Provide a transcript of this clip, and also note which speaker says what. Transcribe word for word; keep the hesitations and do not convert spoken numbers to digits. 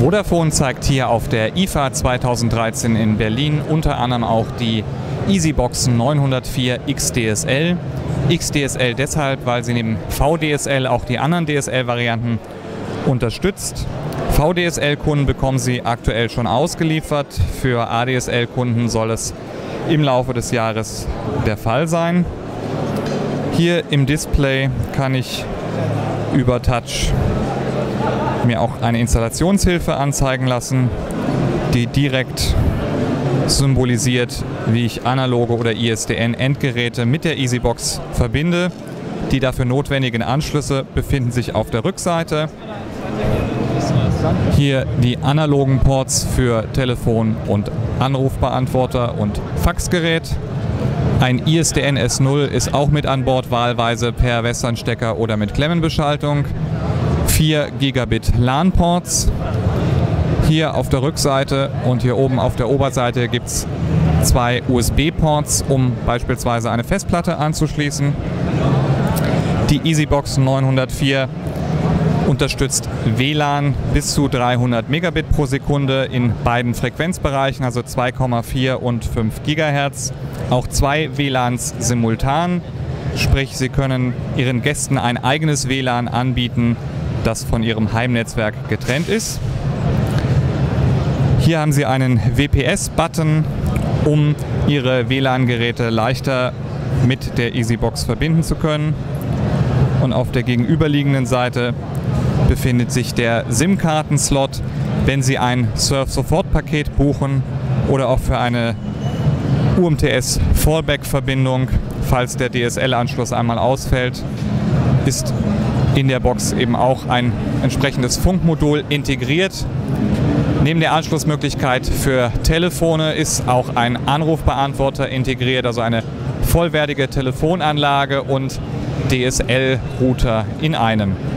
Speaker 1: Vodafone zeigt hier auf der I F A zweitausenddreizehn in Berlin unter anderem auch die EasyBox neunhundertvier X D S L. X D S L deshalb, weil sie neben V D S L auch die anderen D S L-Varianten unterstützt. V D S L-Kunden bekommen sie aktuell schon ausgeliefert. Für A D S L-Kunden soll es im Laufe des Jahres der Fall sein. Hier im Display kann ich über Touch mir auch eine Installationshilfe anzeigen lassen, die direkt symbolisiert, wie ich analoge oder I S D N-Endgeräte mit der EasyBox verbinde. Die dafür notwendigen Anschlüsse befinden sich auf der Rückseite. Hier die analogen Ports für Telefon- und Anrufbeantworter und Faxgerät. Ein I S D N S null ist auch mit an Bord, wahlweise per Western-Stecker oder mit Klemmenbeschaltung. vier Gigabit LAN-Ports. Hier auf der Rückseite und hier oben auf der Oberseite gibt es zwei U S B-Ports, um beispielsweise eine Festplatte anzuschließen. Die EasyBox neunhundertvier unterstützt W LAN bis zu dreihundert Megabit pro Sekunde in beiden Frequenzbereichen, also zwei Komma vier und fünf Gigahertz. Auch zwei W LANs simultan, sprich Sie können Ihren Gästen ein eigenes W LAN anbieten, das von Ihrem Heimnetzwerk getrennt ist. Hier haben Sie einen W P S-Button, um Ihre W LAN-Geräte leichter mit der EasyBox verbinden zu können. Und auf der gegenüberliegenden Seite befindet sich der SIM-Karten-Slot, wenn Sie ein Surf-Sofort-Paket buchen oder auch für eine U M T S-Fallback-Verbindung, falls der D S L-Anschluss einmal ausfällt, ist in der Box eben auch ein entsprechendes Funkmodul integriert. Neben der Anschlussmöglichkeit für Telefone ist auch ein Anrufbeantworter integriert, also eine vollwertige Telefonanlage und D S L-Router in einem.